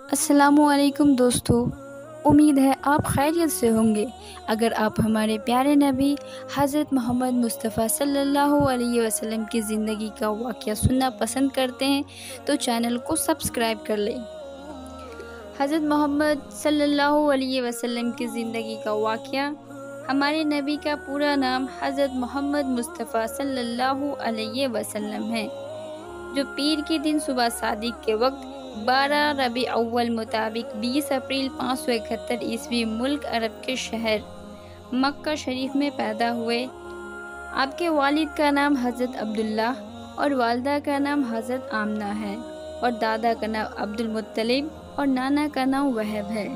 السلام علیکم دوستو، امید ہے آپ خیریت سے ہوں گے۔ اگر آپ ہمارے پیارے نبی حضرت محمد مصطفیٰ صلی اللہ علیہ وسلم کی زندگی کا واقعہ سننا پسند کرتے ہیں تو چینل کو سبسکرائب کر لیں۔ حضرت محمد صلی اللہ علیہ وسلم کی زندگی کا واقعہ۔ ہمارے نبی کا پورا نام حضرت محمد مصطفیٰ صلی اللہ علیہ وسلم ہے، جو پیر کے دن صبح صادق کے وقت 12 ربیع اول مطابق 20 اپریل 571 عیسوی ملک عرب کے شہر مکہ شریف میں پیدا ہوئے۔ آپ کے والد کا نام حضرت عبداللہ اور والدہ کا نام حضرت آمنہ ہے، اور دادا کا نام عبد المطلب اور نانا کا نام وہب ہے۔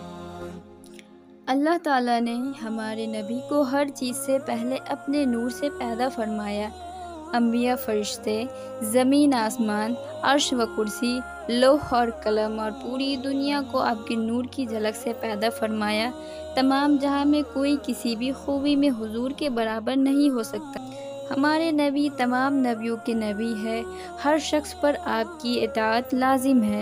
اللہ تعالیٰ نے ہمارے نبی کو ہر چیز سے پہلے اپنے نور سے پیدا فرمایا۔ انبیاء، فرشتے، زمین آسمان، عرش و کرسی، لوح اور قلم اور پوری دنیا کو آپ کے نور کی جھلک سے پیدا فرمایا۔ تمام جہاں میں کوئی کسی بھی خوبی میں حضور کے برابر نہیں ہو سکتا۔ ہمارے نبی تمام نبیوں کے نبی ہے، ہر شخص پر آپ کی اطاعت لازم ہے۔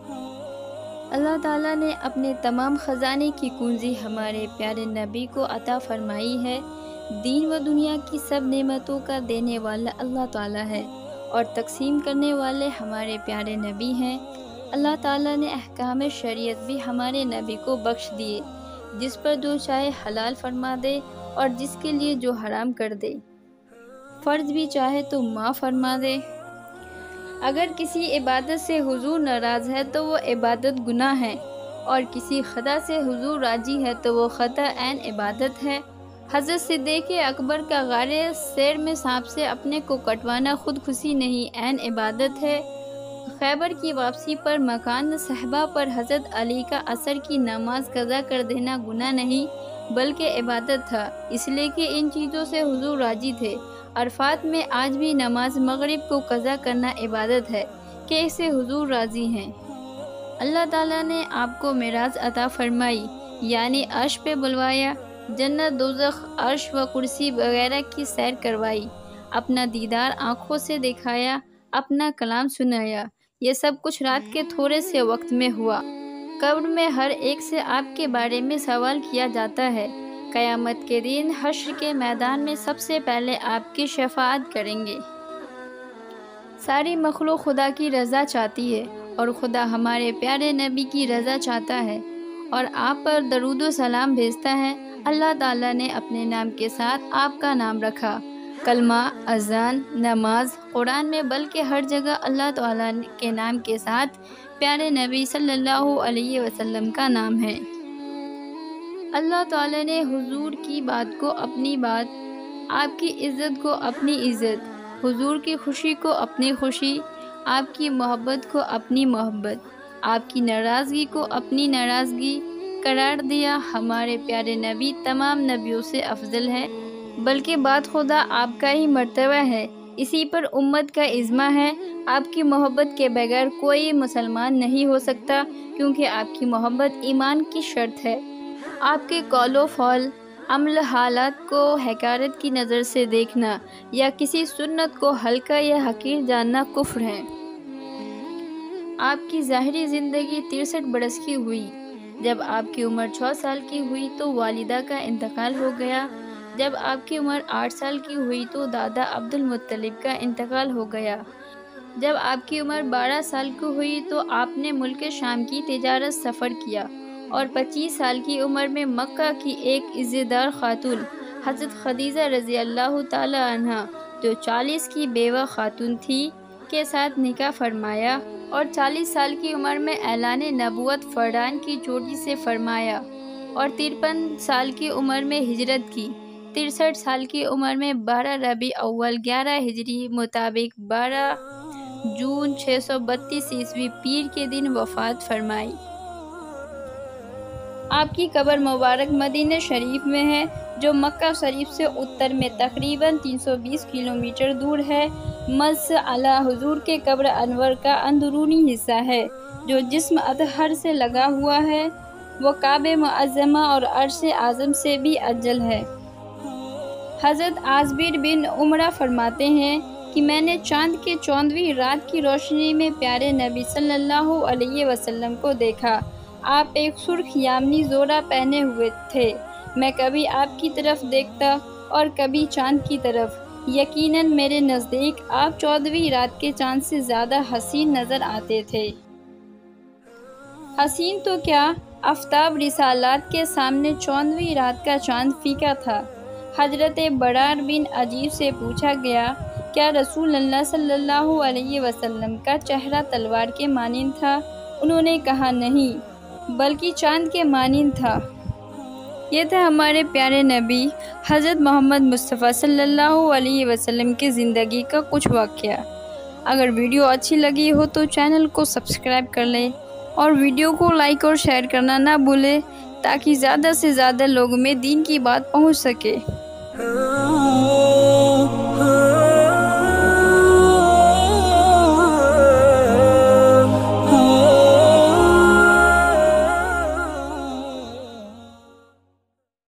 اللہ تعالیٰ نے اپنے تمام خزانے کی کنجی ہمارے پیارے نبی کو عطا فرمائی ہے۔ دین و دنیا کی سب نعمتوں کا دینے والا اللہ تعالیٰ ہے، اور تقسیم کرنے والے ہمارے پیارے نبی ہیں۔ اللہ تعالیٰ نے احکام شریعت بھی ہمارے نبی کو بخش دیے، جس پر جو چاہے حلال فرما دے اور جس کے لیے جو حرام کر دے، فرض بھی چاہے تو معاف فرما دے۔ اگر کسی عبادت سے حضور ناراض ہے تو وہ عبادت گناہ ہے، اور کسی خطا سے حضور راضی ہے تو وہ خطا عین عبادت ہے۔ حضرت صدیق اکبر کا غار سیر میں سانپ سے اپنے کو کٹوانا خودکشی نہیں، عین عبادت ہے۔ خیبر کی واپسی پر مکان صحابہ پر حضرت علی کا عصر کی نماز قضا کر دینا گناہ نہیں بلکہ عبادت تھا، اس لیے کہ ان چیزوں سے حضور راضی تھے۔ عرفات میں آج بھی نماز مغرب کو قضا کرنا عبادت ہے کہ اس سے حضور راضی ہیں۔ اللہ تعالیٰ نے آپ کو معراج عطا فرمائی، یعنی عرش پہ بلوایا، جنت، دوزخ، عرش و کرسی وغیرہ کی سیر کروائی، اپنا دیدار آنکھوں سے دکھایا، اپنا کلام سنایا۔ یہ سب کچھ رات کے تھوڑے سے وقت میں ہوا۔ قبر میں ہر ایک سے آپ کے بارے میں سوال کیا جاتا ہے۔ قیامت کے دن حشر کے میدان میں سب سے پہلے آپ کی شفاعت کریں گے۔ ساری مخلوق خدا کی رضا چاہتی ہے، اور خدا ہمارے پیارے نبی کی رضا چاہتا ہے اور آپ پر درود و سلام بھیجتا ہے۔ اللہ تعالیٰ نے اپنے نام کے ساتھ آپ کا نام رکھا۔ کلمہ، اذان، نماز، قرآن میں بلکہ ہر جگہ اللہ تعالیٰ کے نام کے ساتھ پیارے نبی صلی اللہ علیہ وسلم کا نام ہے۔ اللہ تعالیٰ نے حضور کی بات کو اپنی بات، آپ کی عزت کو اپنی عزت، حضور کی خوشی کو اپنی خوشی، آپ کی محبت کو اپنی محبت، آپ کی ناراضگی کو اپنی ناراضگی قرار دیا۔ ہمارے پیارے نبی تمام نبیوں سے افضل ہے، بلکہ بات خدا آپ کا ہی مرتبہ ہے، اسی پر امت کا اجماع ہے۔ آپ کی محبت کے بغیر کوئی مسلمان نہیں ہو سکتا، کیونکہ آپ کی محبت ایمان کی شرط ہے۔ آپ کے قول و فعل، عمل، حالات کو حقارت کی نظر سے دیکھنا یا کسی سنت کو ہلکا یا حقیر جاننا کفر ہے۔ آپ کی ظاہری زندگی 63 برس کی ہوئی۔ جب آپ کی عمر 6 سال کی ہوئی تو والدہ کا انتقال ہو گیا۔ جب آپ کی عمر 8 سال کی ہوئی تو دادا عبد المطلب کا انتقال ہو گیا۔ جب آپ کی عمر 12 سال کی ہوئی تو آپ نے ملک شام کی تجارت سفر کیا، اور 25 سال کی عمر میں مکہ کی ایک عزتدار خاتون حضرت خدیجہ رضی اللہ تعالی عنہا، جو 40 کی بیوہ خاتون تھی، کے ساتھ نکاح فرمایا، اور 40 سال کی عمر میں اعلان نبوت فردان کی چوٹی سے فرمایا، اور 53 سال کی عمر میں ہجرت کی۔ 63 سال کی عمر میں 12 ربیع اول 11 ہجری مطابق 12 جون 632 عیسوی پیر کے دن وفات فرمائی۔ آپ کی قبر مبارک مدینہ شریف میں ہے، جو مکہ شریف سے اتر میں تقریباً 320 کلومیٹر دور ہے۔ مسجد اعلیٰ حضور کے قبر انور کا اندرونی حصہ ہے، جو جسم اطہر سے لگا ہوا ہے۔ وہ کعبہ معظمہ اور عرش اعظم سے بھی افضل ہے۔ حضرت عازبیر بن عمرہ فرماتے ہیں، کہ میں نے چاند کے 14ویں رات کی روشنی میں پیارے نبی صلی اللہ علیہ وسلم کو دیکھا۔ آپ ایک سرخ یامنی زورہ پہنے ہوئے تھے۔ میں کبھی آپ کی طرف دیکھتا اور کبھی چاند کی طرف۔ یقیناً میرے نزدیک آپ 14ویں رات کے چاند سے زیادہ حسین نظر آتے تھے۔ حسین تو کیا، آفتاب رسالات کے سامنے 14ویں رات کا چاند پھیکا تھا۔ حضرت برار بن عجیب سے پوچھا گیا، کیا رسول اللہ صلی اللہ علیہ وسلم کا چہرہ تلوار کے مانند تھا؟ انہوں نے کہا، نہیں، بلکہ چاند کے مانند تھا۔ یہ تھا ہمارے پیارے نبی حضرت محمد مصطفیٰ صلی اللہ علیہ وسلم کی زندگی کا کچھ واقعہ۔ اگر ویڈیو اچھی لگی ہو تو چینل کو سبسکرائب کر لیں اور ویڈیو کو لائک اور شیئر کرنا نہ بھولیں تاکہ زیادہ سے زیادہ لوگوں میں دین کی بات پہنچ سکے۔